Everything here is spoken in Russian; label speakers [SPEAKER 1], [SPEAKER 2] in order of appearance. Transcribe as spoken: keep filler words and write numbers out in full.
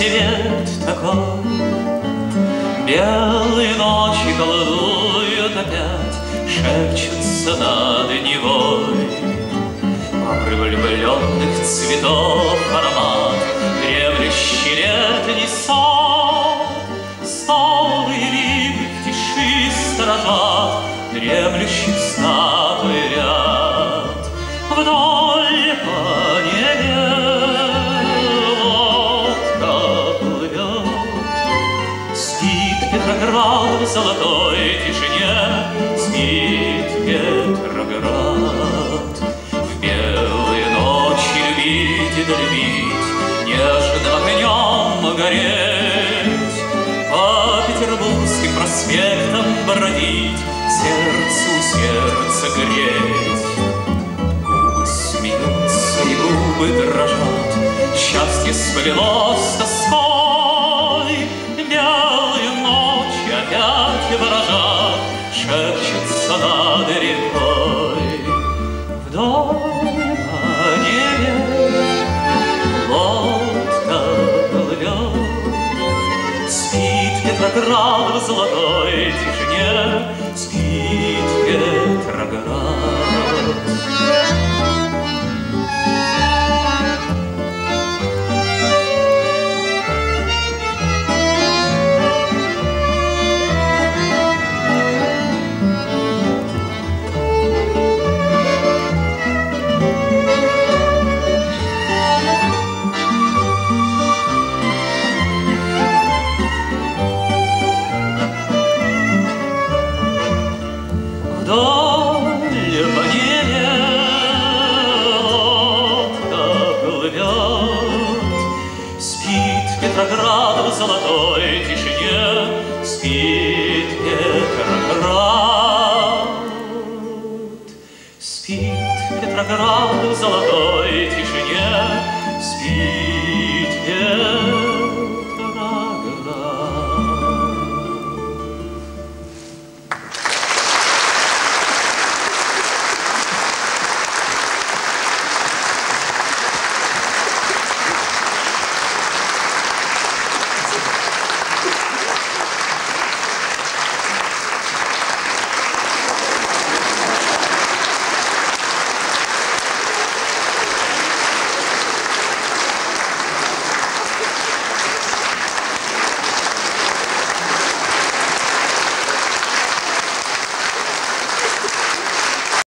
[SPEAKER 1] свет такой. Белые ночи колдуют опять, шепчутся над Невой. Папры влюбленных цветов аромат, дремлющий летний сон. Старые липы в тиши сторожат, дремлющих статуй ряд. Вдоль по небе лодка плывет, спит Петроград в золотой тишине, спит Петроград. В белые ночи любить и долюбить, нежным огнем гореть, по петербургским проспектам бродить, сердцу сердце греть. Губы смеются и губы дрожат, счастье сплелось с тоской. Белые ночи опять выражат, шепчутся над рекой. Вдоль по небе лодка плывет, спит Петроград в золотой тишине, спит Петроград. Вдоль по небе лодка плывет, спит Петроград в золотой тишине, спит Петроград. Спит Петроград в золотой тишине, спит Петроград.